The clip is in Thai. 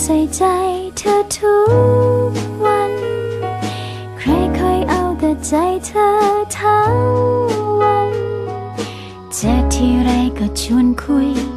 ใส่ใจเธอทุกวันใครเคยเอาแต่ใจเธอทั้งวันเจอทีไรก็ชวนคุย